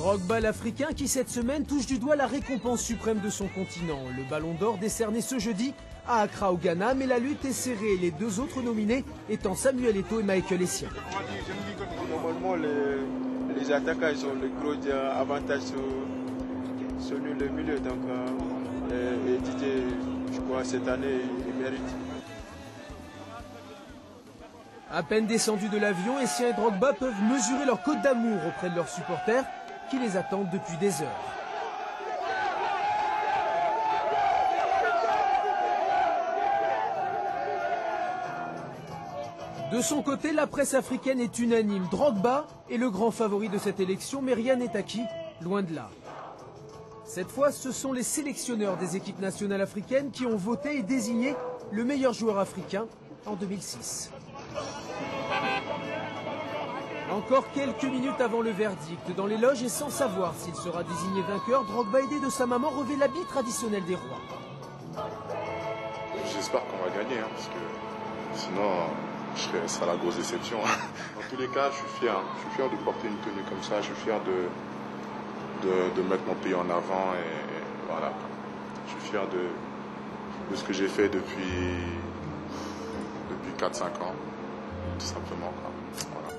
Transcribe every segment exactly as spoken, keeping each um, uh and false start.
Drogba, l'Africain, qui cette semaine touche du doigt la récompense suprême de son continent. Le Ballon d'Or décerné ce jeudi à Accra au Ghana, mais la lutte est serrée. Les deux autres nominés étant Samuel Eto'o et Michael Essien. Normalement, les, les attaquants ils ont le gros avantage sur, sur le milieu. Donc, euh, et, et Didier, je crois, cette année, il mérite. À peine descendus de l'avion, Essien et Drogba peuvent mesurer leur cote d'amour auprès de leurs supporters qui les attendent depuis des heures. De son côté, la presse africaine est unanime. Drogba est le grand favori de cette élection, mais rien n'est acquis, loin de là. Cette fois, ce sont les sélectionneurs des équipes nationales africaines qui ont voté et désigné le meilleur joueur africain en deux mille six. Encore quelques minutes avant le verdict, dans les loges et sans savoir s'il sera désigné vainqueur, Drogba, aidé de sa maman, revêt l'habit traditionnel des rois. J'espère qu'on va gagner, hein, parce que sinon, je serais, ce sera la grosse déception. Dans tous les cas, je suis fier. Je suis fier de porter une tenue comme ça. Je suis fier de, de, de mettre mon pays en avant. Et, et voilà. Je suis fier de, de ce que j'ai fait depuis, depuis quatre cinq ans, tout simplement. Quoi. Voilà.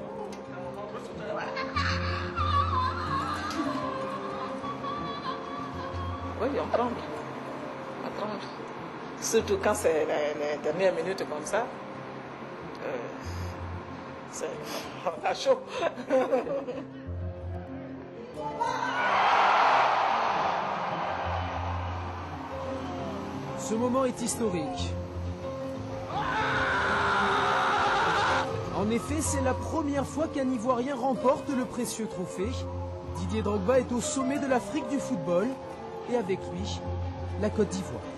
Oui, on tremble. On tremble. Surtout quand c'est les, les dernières minutes comme ça. Euh, c'est à chaud. Ce moment est historique. En effet, c'est la première fois qu'un Ivoirien remporte le précieux trophée. Didier Drogba est au sommet de l'Afrique du football et avec lui, la Côte d'Ivoire.